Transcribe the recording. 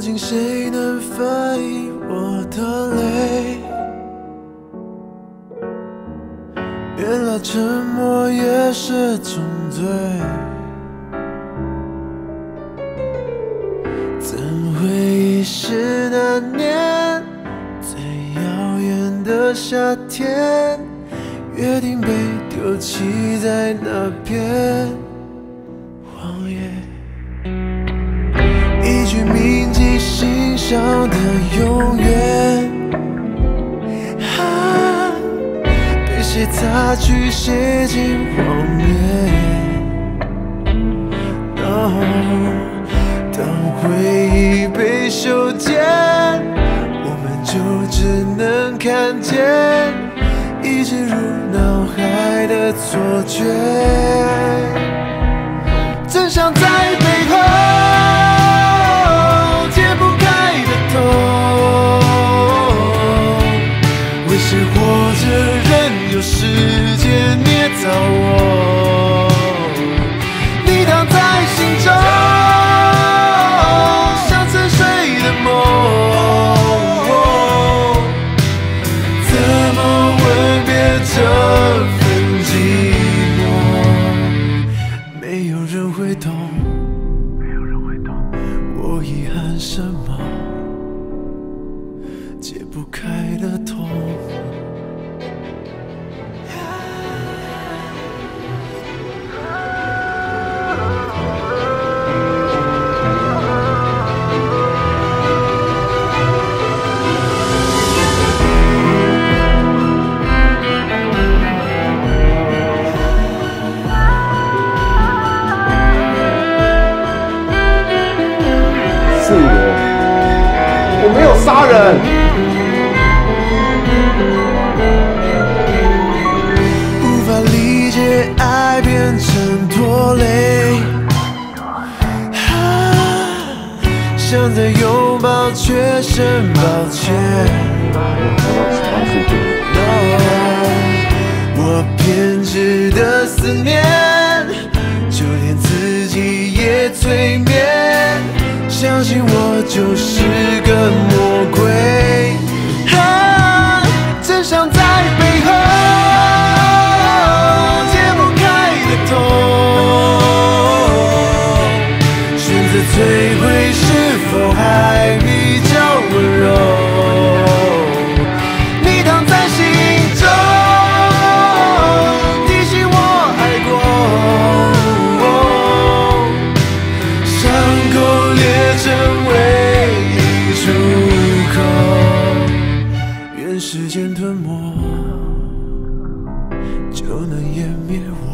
竟谁能翻译我的泪？原来沉默也是种罪，怎会遗失那年最遥远的夏天？约定被丢弃在那片荒野，一句铭记心上的永远。被谁擦去，写进荒野。当回忆被修剪，我们就只能看见一直入脑海的错觉，真相在背后解不开的痛。为谁活着任由时间捏造我？你躺在心中，像沉睡的梦。怎么吻别这份寂寞？没有人会懂，我遗憾什么？解不开的痛。 是我没有杀人。 无法理解爱变成拖累，想再拥抱却生抱歉。我偏执的思念，就连自己也催眠，相信我就是个魔鬼。真相在背后解不开的痛，选择摧毁是否还比较温柔？你躺在心中，提醒我爱过，伤口裂成唯一出口，愿时间吞没，就能湮灭我。